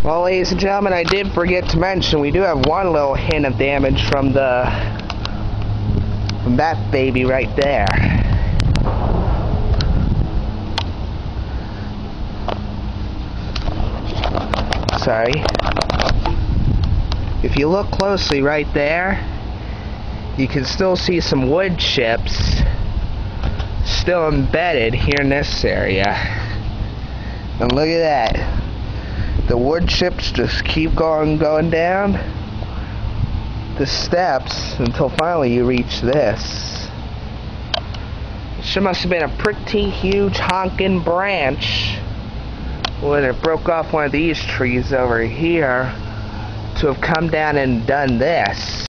Well, ladies and gentlemen, I did forget to mention we do have one little hint of damage from that baby right there. Sorry. If you look closely right there, you can still see some wood chips still embedded here in this area. And look at that. The wood chips just keep going down the steps until finally you reach this. It sure must have been a pretty huge honking branch when it broke off one of these trees over here to have come down and done this.